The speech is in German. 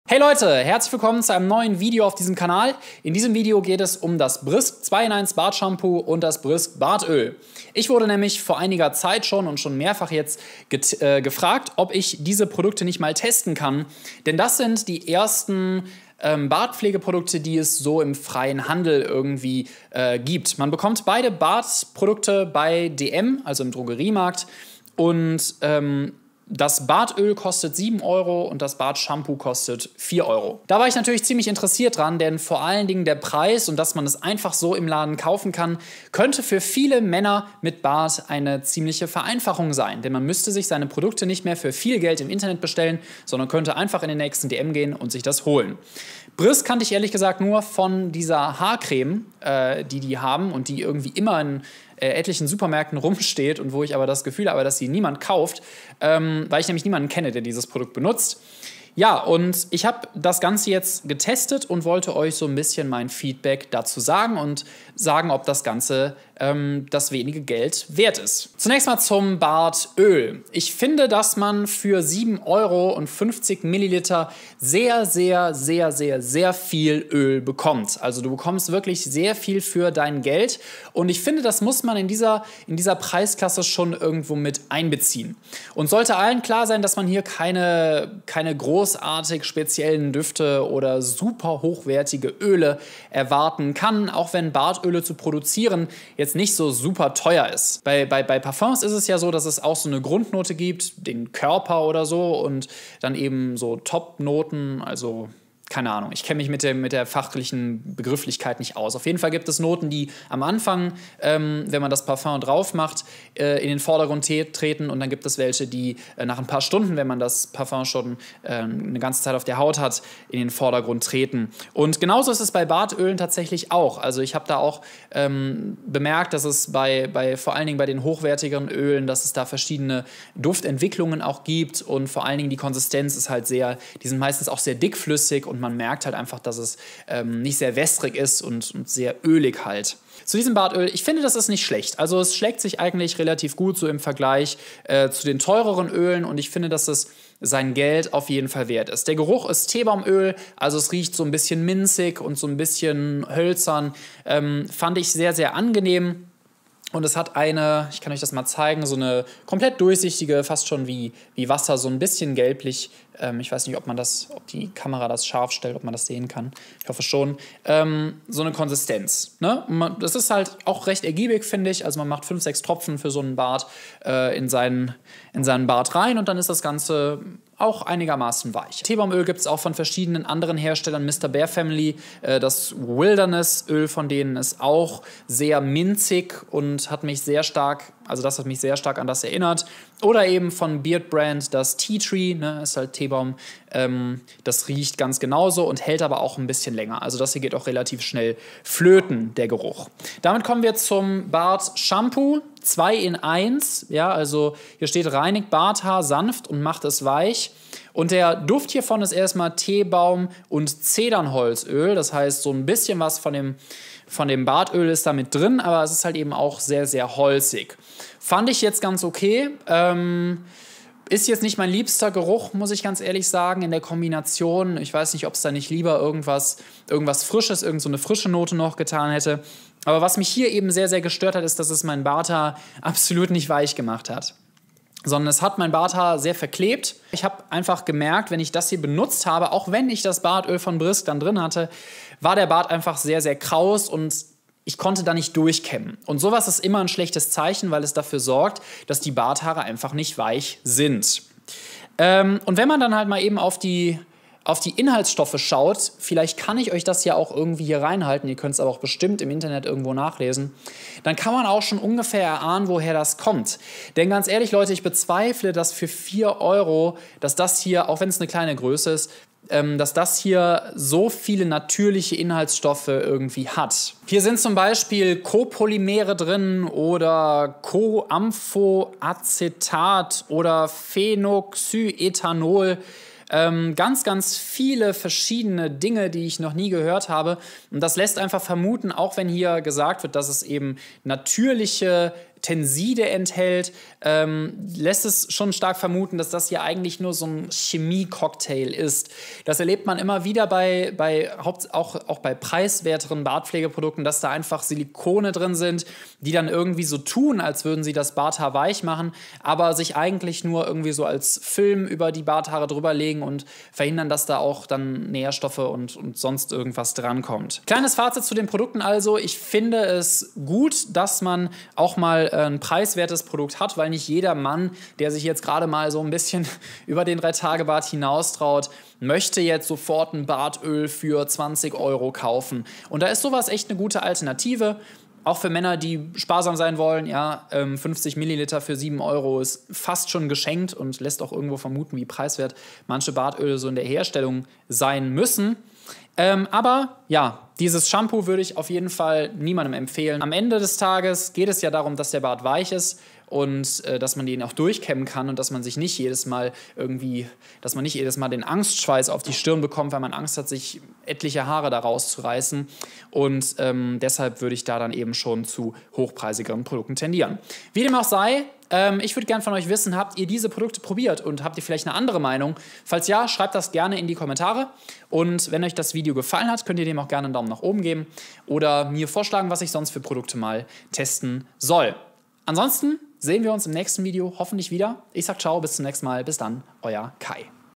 Hey Leute, herzlich willkommen zu einem neuen Video auf diesem Kanal. In diesem Video geht es um das Brisk 2-in-1 Bartshampoo und das Brisk Bartöl. Ich wurde nämlich vor einiger Zeit schon mehrfach jetzt gefragt, ob ich diese Produkte nicht mal testen kann. Denn das sind die ersten Bartpflegeprodukte, die es so im freien Handel irgendwie gibt. Man bekommt beide Bartprodukte bei DM, also im Drogeriemarkt. Und das Bartöl kostet 7 € und das Bartshampoo kostet 4 €. Da war ich natürlich ziemlich interessiert dran, denn vor allen Dingen der Preis und dass man es einfach so im Laden kaufen kann, könnte für viele Männer mit Bart eine ziemliche Vereinfachung sein. Denn man müsste sich seine Produkte nicht mehr für viel Geld im Internet bestellen, sondern könnte einfach in den nächsten DM gehen und sich das holen. Brisk kannte ich ehrlich gesagt nur von dieser Haarcreme, die haben und die irgendwie immer in etlichen Supermärkten rumsteht und wo ich aber das Gefühl habe, dass sie niemand kauft, weil ich nämlich niemanden kenne, der dieses Produkt benutzt. Ja, und ich habe das Ganze jetzt getestet und wollte euch so ein bisschen mein Feedback dazu sagen und sagen, ob das Ganze das wenige Geld wert ist. Zunächst mal zum Bartöl. Ich finde, dass man für 7 € und 50 Milliliter sehr viel Öl bekommt. Also du bekommst wirklich sehr viel für dein Geld und ich finde, das muss man in dieser Preisklasse schon irgendwo mit einbeziehen. Und sollte allen klar sein, dass man hier keine großartig speziellen Düfte oder super hochwertige Öle erwarten kann, auch wenn Bartöle zu produzieren jetzt nicht so super teuer ist. Bei Parfums ist es ja so, dass es auch so eine Grundnote gibt, den Körper oder so und dann eben so Top-Noten, also keine Ahnung, ich kenne mich mit der fachlichen Begrifflichkeit nicht aus. Auf jeden Fall gibt es Noten, die am Anfang, wenn man das Parfum drauf macht, in den Vordergrund treten. Und dann gibt es welche, die nach ein paar Stunden, wenn man das Parfum schon eine ganze Zeit auf der Haut hat, in den Vordergrund treten. Und genauso ist es bei Bartölen tatsächlich auch. Also ich habe da auch bemerkt, dass es vor allen Dingen bei den hochwertigeren Ölen, dass es da verschiedene Duftentwicklungen auch gibt. Und vor allen Dingen die Konsistenz ist halt die sind meistens auch sehr dickflüssig und man merkt halt einfach, dass es nicht sehr wässrig ist und sehr ölig halt. Zu diesem Bartöl, ich finde, das ist nicht schlecht. Also es schlägt sich eigentlich relativ gut so im Vergleich zu den teureren Ölen und ich finde, dass es sein Geld auf jeden Fall wert ist. Der Geruch ist Teebaumöl, also es riecht so ein bisschen minzig und so ein bisschen hölzern. Fand ich sehr angenehm. Und es hat ich kann euch das mal zeigen, so eine komplett durchsichtige, fast schon wie Wasser, so ein bisschen gelblich. Ich weiß nicht, ob die Kamera das scharf stellt, ob man das sehen kann. Ich hoffe schon. So eine Konsistenz. Ne? Das ist halt auch recht ergiebig, finde ich. Also man macht 5, 6 Tropfen für so einen Bart in seinen Bart rein und dann ist das Ganze auch einigermaßen weich. Teebaumöl gibt es auch von verschiedenen anderen Herstellern. Mr. Bare Family, das Wilderness-Öl von denen ist auch sehr minzig und hat mich sehr stark an das erinnert. Oder eben von Beard Brand das Tea Tree, ne, ist halt Teebaum. Das riecht ganz genauso und hält aber auch ein bisschen länger. Also das hier geht auch relativ schnell flöten, der Geruch. Damit kommen wir zum Bartshampoo. 2 in 1, ja, also hier steht reinigt Barthaar sanft und macht es weich. Und der Duft hiervon ist erstmal Teebaum und Zedernholzöl. Das heißt, so ein bisschen was von dem Bartöl ist da mit drin, aber es ist halt eben auch sehr holzig. Fand ich jetzt ganz okay. Ist jetzt nicht mein liebster Geruch, muss ich ganz ehrlich sagen, in der Kombination. Ich weiß nicht, ob es da nicht lieber irgendwas Frisches, irgend so eine frische Note noch getan hätte. Aber was mich hier eben sehr gestört hat, ist, dass es mein Barthaar absolut nicht weich gemacht hat. Sondern es hat mein Barthaar sehr verklebt. Ich habe einfach gemerkt, wenn ich das hier benutzt habe, auch wenn ich das Bartöl von Brisk dann drin hatte, war der Bart einfach sehr kraus und ich konnte da nicht durchkämmen. Und sowas ist immer ein schlechtes Zeichen, weil es dafür sorgt, dass die Barthaare einfach nicht weich sind. Und wenn man dann halt mal eben auf die Inhaltsstoffe schaut, vielleicht kann ich euch das ja auch irgendwie hier reinhalten, ihr könnt es aber auch bestimmt im Internet irgendwo nachlesen, dann kann man auch schon ungefähr erahnen, woher das kommt. Denn ganz ehrlich, Leute, ich bezweifle, dass für 4 €, dass das hier, auch wenn es eine kleine Größe ist, dass das hier so viele natürliche Inhaltsstoffe irgendwie hat. Hier sind zum Beispiel Copolymere drin oder Coamphoacetat oder Phenoxyethanol. Ganz viele verschiedene Dinge, die ich noch nie gehört habe. Und das lässt einfach vermuten, auch wenn hier gesagt wird, dass es eben natürliche Tenside enthält, lässt es schon stark vermuten, dass das hier eigentlich nur so ein Chemie-Cocktail ist. Das erlebt man immer wieder auch bei preiswerteren Bartpflegeprodukten, dass da einfach Silikone drin sind, die dann irgendwie so tun, als würden sie das Barthaar weich machen, aber sich eigentlich nur irgendwie so als Film über die Barthaare drüber legen und verhindern, dass da auch dann Nährstoffe und sonst irgendwas drankommt. Kleines Fazit zu den Produkten also. Ich finde es gut, dass man auch mal ein preiswertes Produkt hat, weil nicht jeder Mann, der sich jetzt gerade mal so ein bisschen über den 3-Tage-Bart hinaustraut, möchte jetzt sofort ein Bartöl für 20 € kaufen. Und da ist sowas echt eine gute Alternative. Auch für Männer, die sparsam sein wollen, ja, 50 Milliliter für 7 € ist fast schon geschenkt und lässt auch irgendwo vermuten, wie preiswert manche Bartöle so in der Herstellung sein müssen. Aber ja, dieses Shampoo würde ich auf jeden Fall niemandem empfehlen. Am Ende des Tages geht es ja darum, dass der Bart weich ist und dass man den auch durchkämmen kann und dass man sich nicht jedes Mal den Angstschweiß auf die Stirn bekommt, weil man Angst hat, sich etliche Haare da rauszureißen. Und deshalb würde ich da dann eben schon zu hochpreisigeren Produkten tendieren. Wie dem auch sei, ich würde gerne von euch wissen, habt ihr diese Produkte probiert und habt ihr vielleicht eine andere Meinung? Falls ja, schreibt das gerne in die Kommentare. Und wenn euch das Video gefallen hat, könnt ihr dem auch gerne einen Daumen nach oben geben oder mir vorschlagen, was ich sonst für Produkte mal testen soll. Ansonsten sehen wir uns im nächsten Video hoffentlich wieder. Ich sag ciao, bis zum nächsten Mal. Bis dann, euer Kai.